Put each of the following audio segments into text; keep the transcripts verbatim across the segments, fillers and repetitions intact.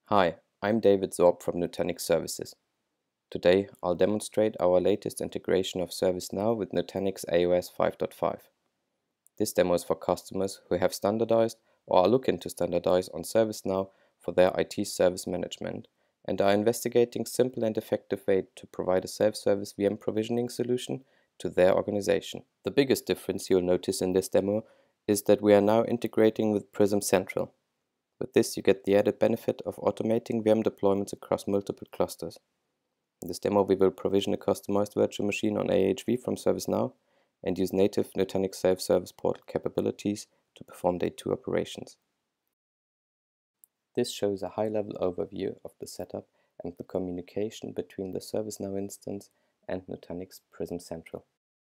Hi, I'm David Zorb from Nutanix Services. Today I'll demonstrate our latest integration of ServiceNow with Nutanix A O S five point five. This demo is for customers who have standardized or are looking to standardize on ServiceNow for their I T service management and are investigating simple and effective way to provide a self-service V M provisioning solution to their organization. The biggest difference you'll notice in this demo is that we are now integrating with Prism Central. With this, you get the added benefit of automating V M deployments across multiple clusters. In this demo, we will provision a customized virtual machine on A H V from ServiceNow and use native Nutanix self-service portal capabilities to perform day two operations. This shows a high-level overview of the setup and the communication between the ServiceNow instance and Nutanix Prism Central.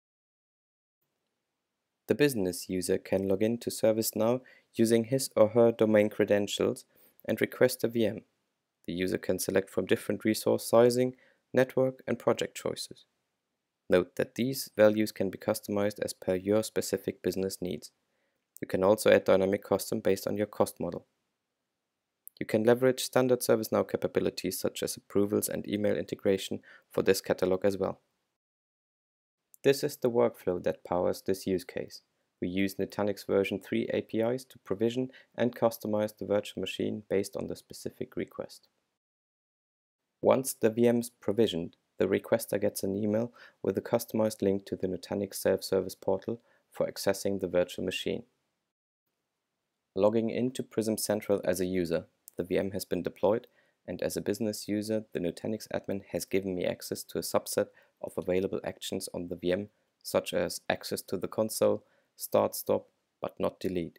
The business user can log in to ServiceNow using his or her domain credentials and request a V M. The user can select from different resource sizing, network, and project choices. Note that these values can be customized as per your specific business needs. You can also add dynamic custom based on your cost model. You can leverage standard ServiceNow capabilities such as approvals and email integration for this catalog as well. This is the workflow that powers this use case. We use Nutanix version three A P Is to provision and customize the virtual machine based on the specific request. Once the V M is provisioned, the requester gets an email with a customized link to the Nutanix self-service portal for accessing the virtual machine. Logging into Prism Central as a user, the V M has been deployed, and as a business user, the Nutanix admin has given me access to a subset of available actions on the V M, such as access to the console, start, stop, but not delete.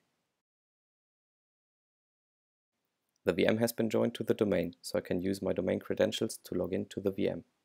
The V M has been joined to the domain, so I can use my domain credentials to log into the V M.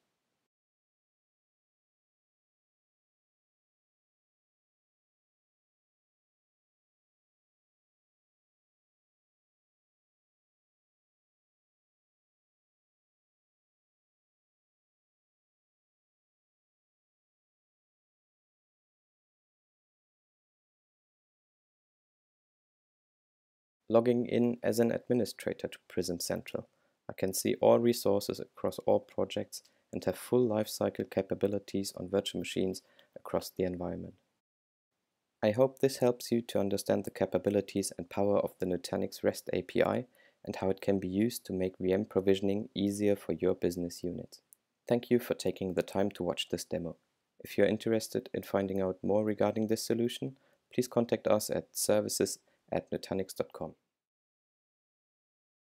Logging in as an administrator to Prism Central, I can see all resources across all projects and have full lifecycle capabilities on virtual machines across the environment. I hope this helps you to understand the capabilities and power of the Nutanix REST A P I and how it can be used to make V M provisioning easier for your business units. Thank you for taking the time to watch this demo. If you're interested in finding out more regarding this solution, please contact us at services at nutanix dot com.